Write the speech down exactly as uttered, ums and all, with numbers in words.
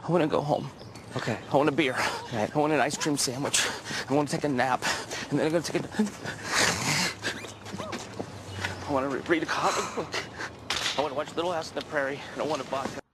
I want to go home. Okay. I want a beer. Right. I want an ice cream sandwich. I want to take a nap. And then I'm going to take a... I want to read a comic book. I want to watch Little House on the Prairie. And I want to vodka.